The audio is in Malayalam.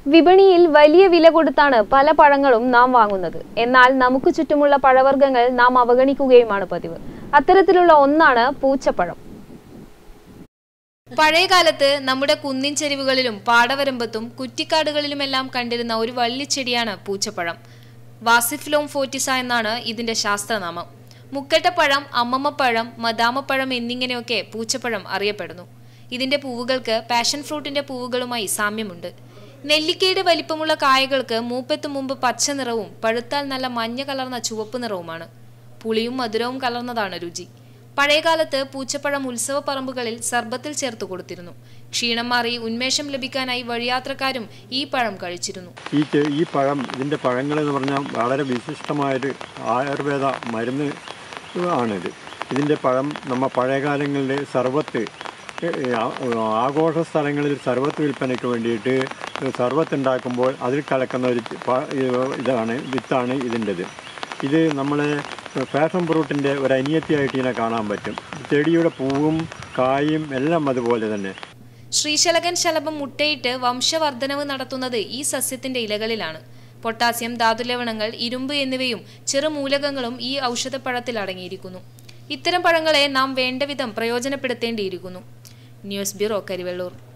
വിപണിയിൽ വലിയ വില കൊടുത്താണ് പല പഴങ്ങളും നാം വാങ്ങുന്നത്. എന്നാൽ നമുക്ക് ചുറ്റുമുള്ള പഴവർഗ്ഗങ്ങൾ നാം അവഗണിക്കുകയുമാണ് പതിവ്. അത്തരത്തിലുള്ള ഒന്നാണ് പൂച്ചപ്പഴം. പഴയകാലത്ത് നമ്മുടെ കുന്നിൻ ചെരിവുകളിലും പാടവരമ്പത്തും കുറ്റിക്കാടുകളിലുമെല്ലാം കണ്ടിരുന്ന ഒരു വള്ളിച്ചെടിയാണ് പൂച്ചപ്പഴം. വാസിഫ്ലോം ഫോർട്ടിസ എന്നാണ് ഇതിന്റെ ശാസ്ത്രനാമം. മുക്കട്ടപ്പഴം, അമ്മമ്മപ്പഴം, മദാമപ്പഴം എന്നിങ്ങനെയൊക്കെ പൂച്ചപ്പഴം അറിയപ്പെടുന്നു. ഇതിന്റെ പൂവുകൾക്ക് പാഷൻ ഫ്രൂട്ടിന്റെ പൂവുകളുമായി സാമ്യമുണ്ട്. നെല്ലിക്കയുടെ വലിപ്പമുള്ള കായകൾക്ക് മൂപ്പെത്തു മുമ്പ് പച്ച നിറവും പഴുത്താൽ നല്ല മഞ്ഞ കലർന്ന ചുവപ്പ് നിറവുമാണ്. പുളിയും മധുരവും കലർന്നതാണ് രുചി. പഴയകാലത്ത് പൂച്ചപ്പഴം ഉത്സവ പറമ്പുകളിൽ സർബത്തിൽ ചേർത്ത് കൊടുത്തിരുന്നു. ക്ഷീണം മാറി ഉന്മേഷം ലഭിക്കാനായി വഴിയാത്രക്കാരും ഈ പഴം കഴിച്ചിരുന്നു. ഈ പഴം, ഇതിൻ്റെ പഴങ്ങൾ എന്ന് പറഞ്ഞാൽ വളരെ വിശിഷ്ടമായൊരു ആയുർവേദ മരുന്ന് ആണിത്. ഇതിൻ്റെ പഴം നമ്മൾ പഴയകാലങ്ങളിൽ സർബത്ത്, ആഘോഷ സ്ഥലങ്ങളിൽ സർബത്ത് വിൽപ്പനയ്ക്ക് വേണ്ടിയിട്ട് സർബത്ത് ഉണ്ടാക്കുമ്പോൾ അതിൽ കലക്കുന്ന ഒരു വിത്താണ് ഇതിൻ്റെത്. ഇത് നമ്മളെ പാഷൻ ഫ്രൂട്ടിൻ്റെ ഒരു അനിയത്തിയായിട്ട് ഇതിനെ കാണാൻ പറ്റും. ചെടിയുടെ പൂവും കായും എല്ലാം അതുപോലെ തന്നെ. ശ്രീശലകൻ ശലഭം മുട്ടയിട്ട് വംശവർദ്ധനവ് നടത്തുന്നത് ഈ സസ്യത്തിന്റെ ഇലകളിലാണ്. പൊട്ടാസ്യം, ധാതുലവണങ്ങൾ, ഇരുമ്പ് എന്നിവയും ചെറുമൂലകങ്ങളും ഈ ഔഷധപ്പഴത്തിൽ അടങ്ങിയിരിക്കുന്നു. ഇത്തരം പഴങ്ങളെ നാം വേണ്ടവിധം പ്രയോജനപ്പെടുത്തേണ്ടിയിരിക്കുന്നു. News bureau, Karivellur.